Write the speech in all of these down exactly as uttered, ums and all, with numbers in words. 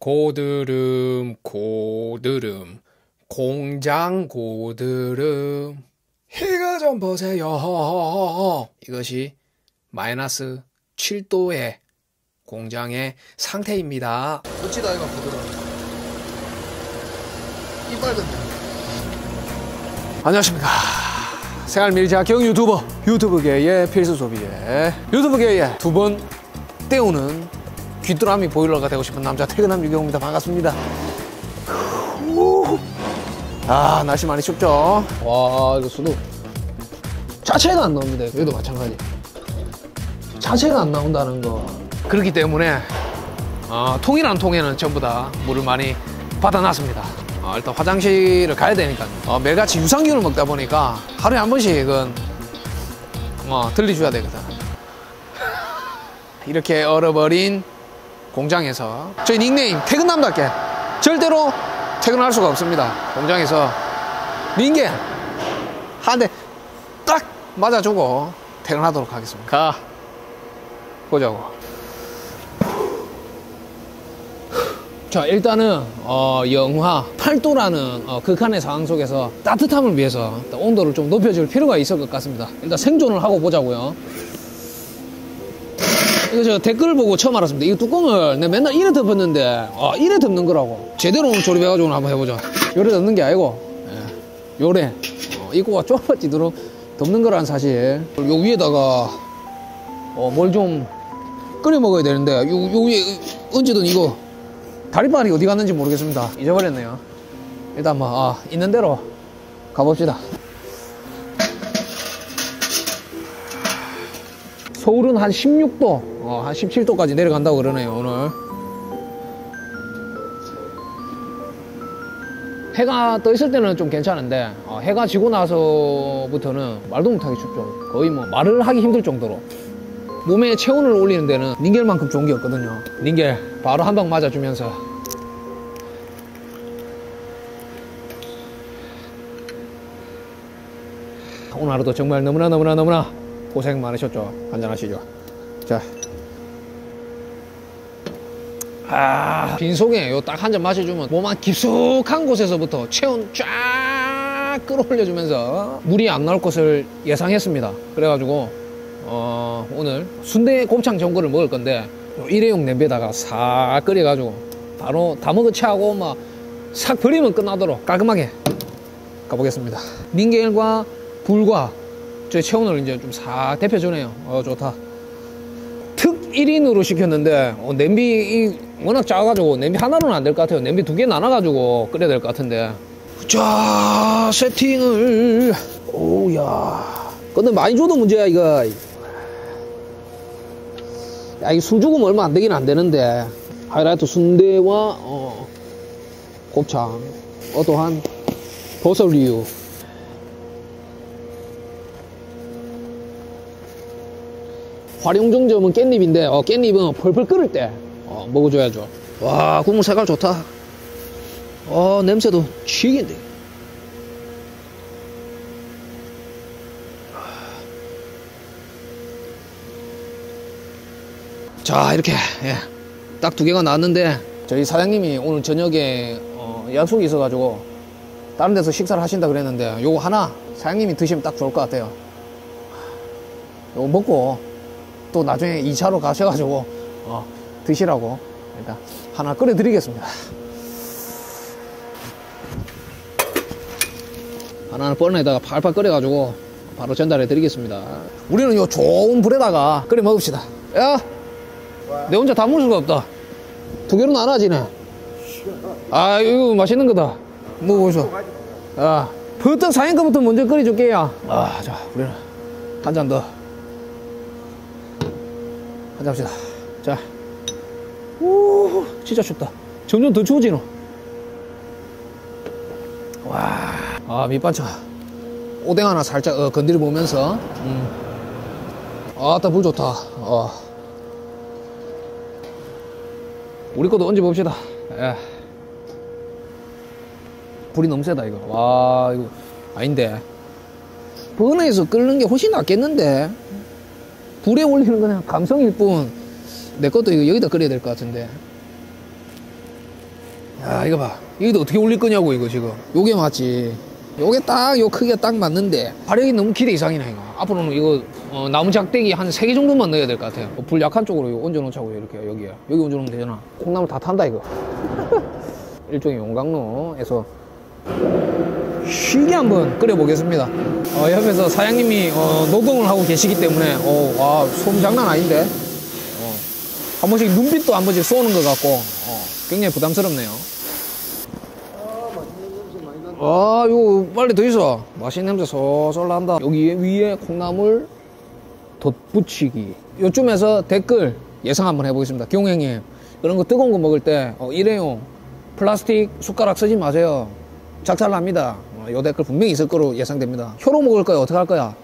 고드름 고드름 공장 고드름 해가 좀 보세요. 이것이 마이너스 칠 도의 공장의 상태입니다. 멋지다 이거 고드름. 이빨 안녕하십니까. 생활밀자 경 유튜버 유튜브계의 필수 소비재 유튜브계의 두 번 때우는 귀뚜라미 보일러가 되고 싶은 남자 퇴근함 유경입니다. 반갑습니다. 아 날씨 많이 춥죠. 와 이거 수도 자체가 안 나옵니다. 여기도 마찬가지. 자체가 안 나온다는 거. 그렇기 때문에 어, 통이란 통에는 전부 다 물을 많이 받아놨습니다. 어, 일단 화장실을 가야 되니까 어, 매일같이 유산균을 먹다 보니까 하루에 한 번씩은 어, 들리줘야 되거든. 이렇게 얼어버린 공장에서 저희 닉네임 퇴근남답게 절대로 퇴근할 수가 없습니다. 공장에서 링겔 한 대 딱 맞아주고 퇴근하도록 하겠습니다. 가 보자고. 자 일단은 어, 영하 팔 도라는 어, 극한의 상황 속에서 따뜻함을 위해서 온도를 좀 높여줄 필요가 있을 것 같습니다. 일단 생존을 하고 보자고요. 이거 저 댓글 보고 처음 알았습니다. 이 뚜껑을 내가 맨날 이래 덮었는데 아 이래 덮는 거라고. 제대로 조립해가지고 한번 해보자. 요래 덮는 게 아니고 예, 요래 어, 입구가 좁아지도록 덮는 거란 사실. 요 위에다가 어, 뭘 좀 끓여 먹어야 되는데 요, 요 위에 얹어둔 이거 다리빨이 어디 갔는지 모르겠습니다. 잊어버렸네요. 일단 뭐 아, 있는 대로 가봅시다. 서울은 한 십육 도, 어, 한 십칠 도까지 내려간다고 그러네요, 오늘. 해가 떠 있을 때는 좀 괜찮은데, 어, 해가 지고 나서부터는 말도 못하게 춥죠. 거의 뭐 말을 하기 힘들 정도로. 몸에 체온을 올리는 데는 닌겔만큼 좋은 게 없거든요. 닌겔 바로 한 방 맞아주면서. 오늘 하루도 정말 너무나 너무나 너무나 고생 많으셨죠. 한잔하시죠. 자, 아, 빈속에 요 딱 한 잔 마셔주면 몸 한 깊숙한 곳에서부터 체온 쫙 끌어올려주면서 물이 안 나올 것을 예상했습니다. 그래가지고 어, 오늘 순대 곱창 전골을 먹을 건데 일회용 냄비에다가 싹 끓여가지고 바로 다 먹은 채하고 막 싹 버리면 끝나도록 깔끔하게 가보겠습니다. 닌겔과 불과 저희 체온을 이제 좀 싹 데펴주네요. 어 좋다. 특 일 인으로 시켰는데 어, 냄비 이 워낙 작아가지고 냄비 하나로는 안 될 것 같아요. 냄비 두 개 나눠가지고 끓여야 될 것 같은데. 자 세팅을 오야. 근데 많이 줘도 문제야 이거. 야 이 술 죽으면 얼마 안 되긴 안 되는데. 하이라이트 순대와 어, 곱창 어떠한 버섯류. 활용정점은 깻잎인데 어, 깻잎은 펄펄 끓을 때 어, 먹어줘야죠. 와 국물 색깔 좋다. 어 냄새도 치긴데. 자 이렇게 예, 딱 두 개가 나왔는데 저희 사장님이 오늘 저녁에 어, 약속이 있어가지고 다른 데서 식사를 하신다 그랬는데 요거 하나 사장님이 드시면 딱 좋을 것 같아요. 요거 먹고 또 나중에 이 차로 가셔가지고 어, 드시라고 일단 하나 끓여 드리겠습니다. 하나는 뻔에다가 팔팔 끓여가지고 바로 전달해 드리겠습니다. 우리는 요 좋은 불에다가 끓여 먹읍시다. 야, 내 혼자 다 먹을 수가 없다. 두 개로 나눠지네. 아 이거 맛있는 거다. 먹어보소. 아, 버터 사인 거부터 먼저 끓여줄게요. 아, 자 우리는 한 잔 더. 한잔 합시다. 자, 오, 진짜 춥다. 점점 더 추워지노. 와, 아 밑반찬 오뎅 하나 살짝 어, 건드려 보면서, 음. 아따 물 좋다. 어. 우리 것도 얹어 봅시다. 예. 불이 너무 세다 이거. 와 이거 아닌데. 버너에서 끓는 게 훨씬 낫겠는데. 불에 올리는 건 감성일 뿐 내 것도 이거 여기다 끓여야 될 것 같은데. 야, 이거 봐. 이거 어떻게 올릴 거냐고, 이거 지금. 요게 맞지. 요게 딱, 요 크기가 딱 맞는데, 화력이 너무 기대 이상이네, 이거. 앞으로는 이거, 어, 나무 작대기 한 세 개 정도만 넣어야 될 것 같아요. 어, 불 약한 쪽으로 이거 얹어놓자고요, 이렇게, 여기에. 여기 얹어놓으면 되잖아. 콩나물 다 탄다, 이거. 일종의 용광로에서 쉬게 한번 끓여보겠습니다. 어, 옆에서 사장님이, 어, 노동을 하고 계시기 때문에, 어, 와, 소음 장난 아닌데? 어, 한 번씩 눈빛도 한 번씩 쏘는 것 같고, 어, 굉장히 부담스럽네요. 아, 이거 빨리 더 있어. 맛있는 냄새 솔솔 난다. 여기 위에 콩나물 덧붙이기. 요쯤에서 댓글 예상 한번 해보겠습니다. 경행님, 이런 거 뜨거운 거 먹을 때 어, 일회용 플라스틱 숟가락 쓰지 마세요. 작살납니다. 어, 요 댓글 분명히 있을 거로 예상됩니다. 혀로 먹을 거야? 어떻게 할 거야?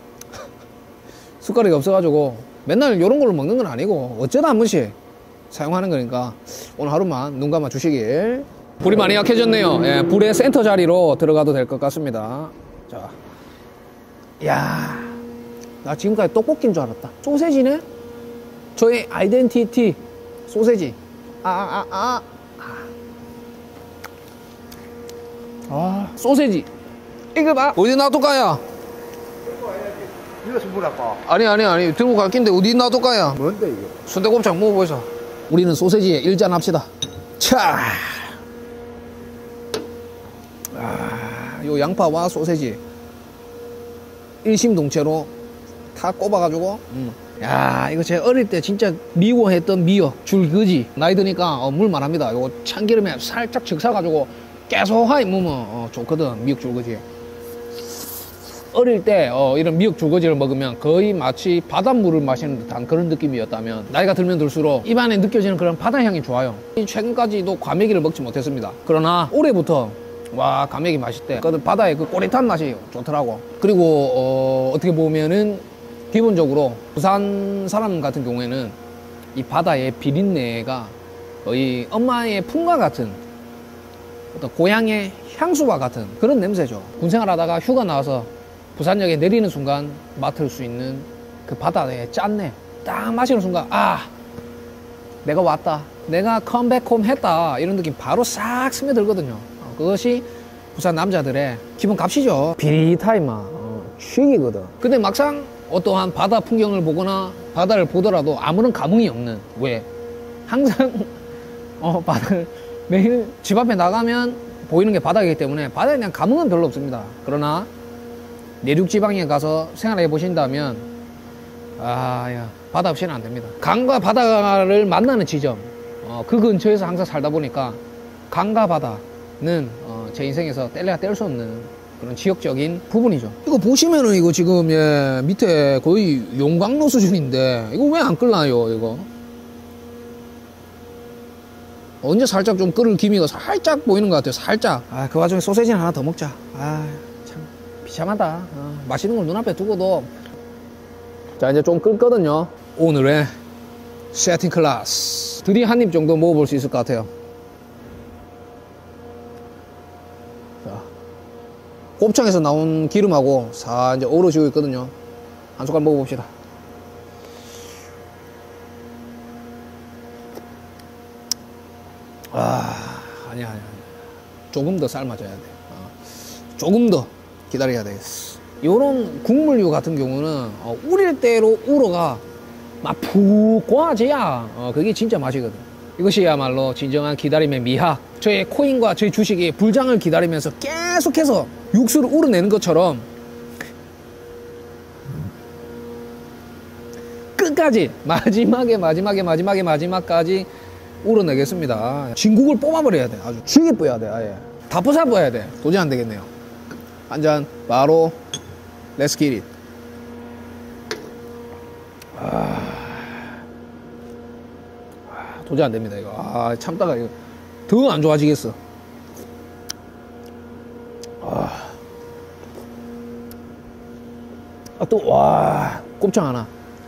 숟가락이 없어가지고 맨날 이런 걸로 먹는 건 아니고 어쩌다 한 번씩 사용하는 거니까 오늘 하루만 눈 감아 주시길. 불이 많이 약해졌네요. 예, 불의 센터 자리로 들어가도 될 것 같습니다. 자, 야, 나 지금까지 떡볶이인 줄 알았다. 소세지네? 저의 아이덴티티 소세지. 아, 아, 아, 아. 아, 소세지. 이거 봐. 어디 놔둘까야? 이거 선물할까? 아니, 아니, 아니. 들고 갈 낀데 어디 놔둘까야? 뭔데 이거? 순대곱창 먹어보자. 우리는 소세지에 일잔합시다. 차. 아, 요 양파와 소세지 일심동체로 다 꼽아가지고 음. 야, 이거 제가 어릴 때 진짜 미워했던 미역 줄거지. 나이 드니까 어, 물만합니다. 요거 참기름에 살짝 적사가지고 계속하게 먹으면 어, 좋거든. 미역 줄거지. 어릴 때 어, 이런 미역 줄거지를 먹으면 거의 마치 바닷물을 마시는 듯한 그런 느낌이었다면, 나이가 들면 들수록 입안에 느껴지는 그런 바다향이 좋아요. 최근까지도 과메기를 먹지 못했습니다. 그러나 올해부터 와, 과메기 맛있대. 그 바다의 그 꼬릿한 맛이 좋더라고. 그리고 어, 어떻게 보면은 기본적으로 부산 사람 같은 경우에는 이 바다의 비린내가 거의 엄마의 품과 같은, 어떤 고향의 향수와 같은 그런 냄새죠. 군생활 하다가 휴가 나와서 부산역에 내리는 순간 맡을 수 있는 그 바다의 짠내 딱 마시는 순간, 아, 내가 왔다, 내가 컴백홈 했다, 이런 느낌 바로 싹 스며들거든요. 어, 그것이 부산 남자들의 기본 값이죠. 비릿하이마 어, 취기거든. 근데 막상 어떠한 바다 풍경을 보거나 바다를 보더라도 아무런 감흥이 없는, 왜? 항상 어, 바다를 매일 집 앞에 나가면 보이는 게 바다이기 때문에 바다에 대한 감흥은 별로 없습니다. 그러나 내륙 지방에 가서 생활해 보신다면, 아, 야, 바다 없이는 안 됩니다. 강과 바다를 만나는 지점, 어, 그 근처에서 항상 살다 보니까 강과 바다는 어, 제 인생에서 뗄래야 뗄 수 없는 그런 지역적인 부분이죠. 이거 보시면은 이거 지금 예, 밑에 거의 용광로 수준인데 이거 왜 안 끓나요? 이거 언제 살짝 좀 끓을 기미가 살짝 보이는 것 같아요. 살짝. 아, 그 와중에 소세지는 하나 더 먹자. 아, 참 비참하다. 어, 맛있는 걸 눈앞에 두고도. 자, 이제 좀 끓거든요. 오늘의 세팅 클래스 드디어 한 입 정도 먹어볼 수 있을 것 같아요. 자, 곱창에서 나온 기름하고 사 이제 어우러지고 있거든요. 한 숟갈 먹어봅시다. 아, 아니야, 아니야. 조금 더 삶아줘야 돼. 어. 조금 더 기다려야 되겠어. 요런 국물류 같은 경우는 어, 우릴 대로 우러가 막 푹 고아져야 어, 그게 진짜 맛이거든. 이것이야말로 진정한 기다림의 미학. 저의 코인과 저의 주식이 불장을 기다리면서 계속해서 육수를 우러내는 것처럼 끝까지 마지막에 마지막에 마지막에 마지막까지 우러내겠습니다. 진국을 뽑아버려야 돼. 아주 쥐게 뿌려야 돼. 아예 다 부숴 뿌려야 돼. 도저히 안 되겠네요. 한 잔 바로 Let's get it. 아, 아, 도저히 안 됩니다. 이거 아, 참다가 이거 더 안 좋아지겠어. 아, 아 또 와, 곱창 하나.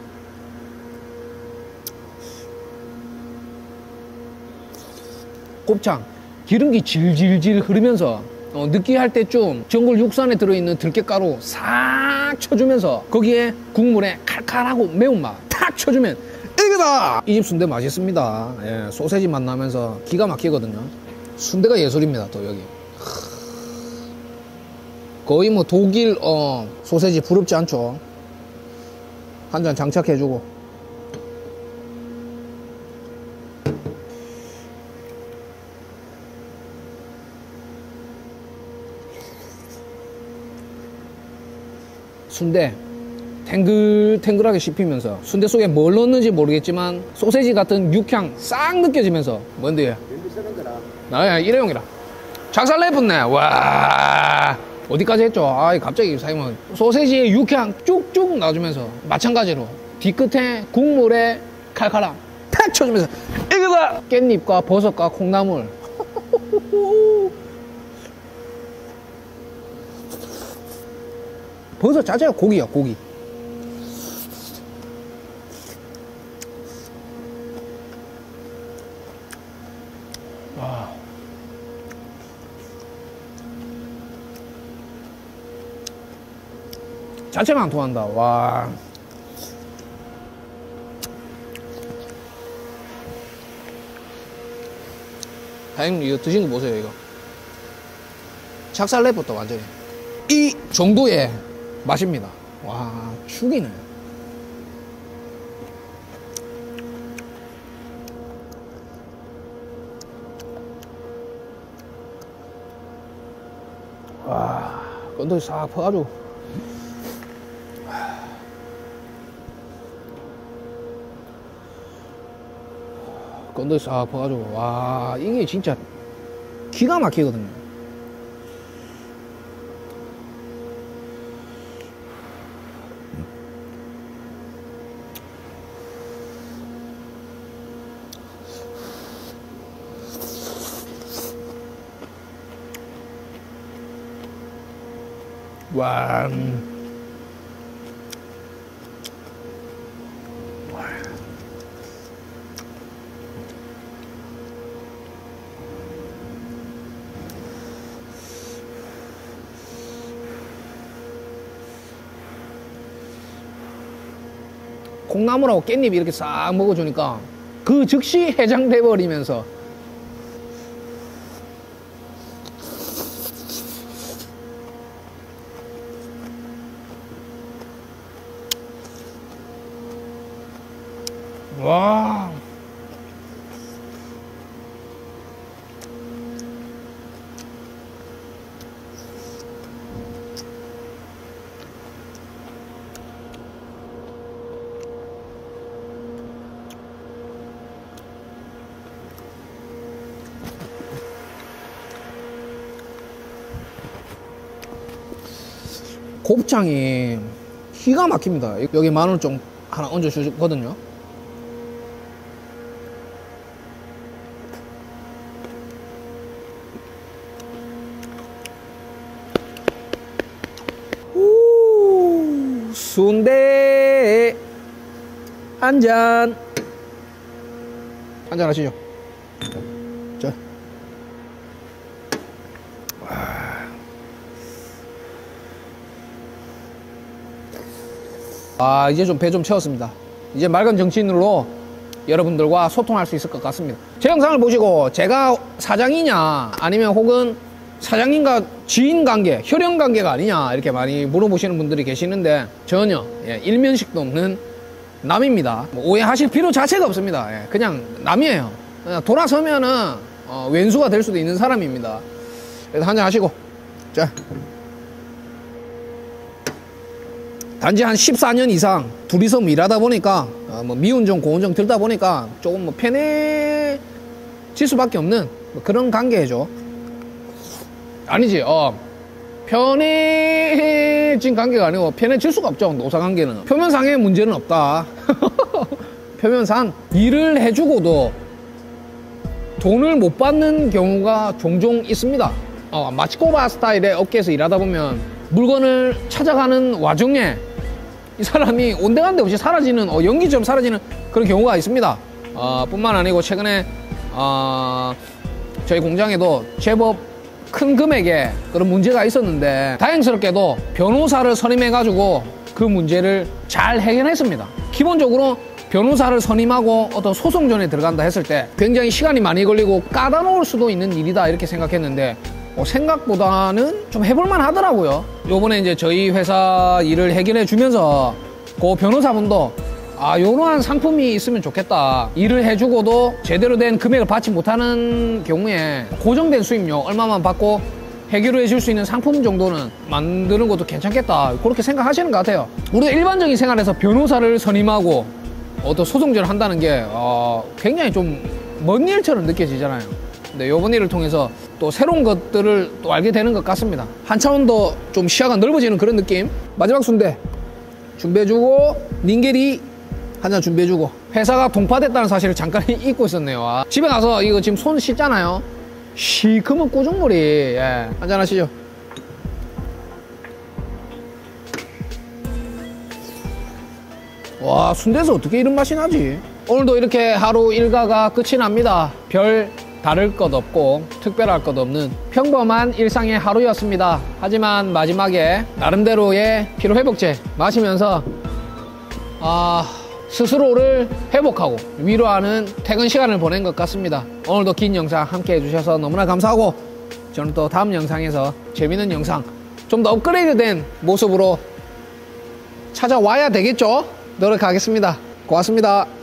곱창 기름기 질질질 흐르면서 어, 느끼할 때쯤 전골 육수 안에 들어있는 들깨가루 싹 쳐주면서 거기에 국물에 칼칼하고 매운맛 탁 쳐주면 이거다! 이 집 순대 맛있습니다. 예, 소세지 맛 나면서 기가 막히거든요. 순대가 예술입니다. 또 여기 거의 뭐 독일 어, 소세지 부럽지 않죠. 한 잔 장착해주고. 순대 탱글탱글하게 씹히면서 순대 속에 뭘 넣었는지 모르겠지만 소세지 같은 육향 싹 느껴지면서 뭔데? 냄비 쓰는 거라. 나야 일회용이라. 작살 내붙네. 와 어디까지 했죠? 아 갑자기 사장님은 소세지의 육향 쭉쭉 놔주면서 마찬가지로 뒤끝에 국물에 칼칼함 탁 쳐주면서 이거다 깻잎과 버섯과 콩나물. 버섯 자체가 고기야 고기. 와. 자체가 안 통한다. 와. 사장님 이거 드신 거 보세요. 이거 작살내부터 완전히 이 정도의 맛입니다. 와 죽이네. 와 건더기 싹 퍼가지고 건더기 싹 퍼가지고 와 이게 진짜 기가 막히거든요. 와, 음. 와. 콩나물하고 깻잎 이렇게 싹 먹어주니까 그 즉시 해장돼 버리면서 와. 곱창이 기가 막힙니다. 여기 마늘 좀 하나 얹어 주거든요. 순대 한잔 한잔 하시죠. 자. 아 이제 좀 배 좀 채웠습니다. 이제 맑은 정치인으로 여러분들과 소통할 수 있을 것 같습니다. 제 영상을 보시고 제가 사장이냐 아니면 혹은 사장님과 지인 관계, 혈연 관계가 아니냐 이렇게 많이 물어보시는 분들이 계시는데 전혀 예, 일면식도 없는 남입니다. 뭐 오해하실 필요 자체가 없습니다. 예, 그냥 남이에요. 그냥 돌아서면은 어, 왼수가 될 수도 있는 사람입니다. 그래서 한잔 하시고 자. 단지 한 십사 년 이상 둘이서 뭐 일하다 보니까 어, 뭐 미운정 고운정 들다 보니까 조금 뭐 편해질 수밖에 없는 뭐 그런 관계죠. 아니지 어 편해진 관계가 아니고 편해질 수가 없죠. 노사관계는 표면상의 문제는 없다. 표면상 일을 해주고도 돈을 못 받는 경우가 종종 있습니다. 어, 마치코바 스타일의 업계에서 일하다 보면 물건을 찾아가는 와중에 이 사람이 온데간데 없이 사라지는 어, 연기처럼 사라지는 그런 경우가 있습니다. 어, 뿐만 아니고 최근에 어, 저희 공장에도 제법 큰 금액의 그런 문제가 있었는데 다행스럽게도 변호사를 선임해 가지고 그 문제를 잘 해결했습니다. 기본적으로 변호사를 선임하고 어떤 소송전에 들어간다 했을 때 굉장히 시간이 많이 걸리고 까다 놓을 수도 있는 일이다 이렇게 생각했는데 어, 생각보다는 좀 해볼만 하더라고요. 요번에 이제 저희 회사 일을 해결해 주면서 그 변호사분도 아, 요러한 상품이 있으면 좋겠다. 일을 해주고도 제대로 된 금액을 받지 못하는 경우에 고정된 수입료 얼마만 받고 해결해 줄 수 있는 상품 정도는 만드는 것도 괜찮겠다. 그렇게 생각하시는 것 같아요. 우리가 일반적인 생활에서 변호사를 선임하고 어떤 소송전을 한다는 게 어, 굉장히 좀 먼 일처럼 느껴지잖아요. 근데 요번 일을 통해서 또 새로운 것들을 또 알게 되는 것 같습니다. 한 차원 더 좀 시야가 넓어지는 그런 느낌. 마지막 순대 준비해주고 닌게리 한 잔 준비해주고 회사가 동파됐다는 사실을 잠깐 잊고 있었네요. 아, 집에 가서 이거 지금 손 씻잖아요. 시커먼 꾸중물이. 예, 한잔 하시죠. 와, 순대에서 어떻게 이런 맛이 나지? 오늘도 이렇게 하루 일과가 끝이 납니다. 별 다를 것 없고 특별할 것 없는 평범한 일상의 하루였습니다. 하지만 마지막에 나름대로의 피로회복제 마시면서 아, 스스로를 회복하고 위로하는 퇴근 시간을 보낸 것 같습니다. 오늘도 긴 영상 함께 해주셔서 너무나 감사하고 저는 또 다음 영상에서 재밌는 영상 좀 더 업그레이드된 모습으로 찾아와야 되겠죠? 노력하겠습니다. 고맙습니다.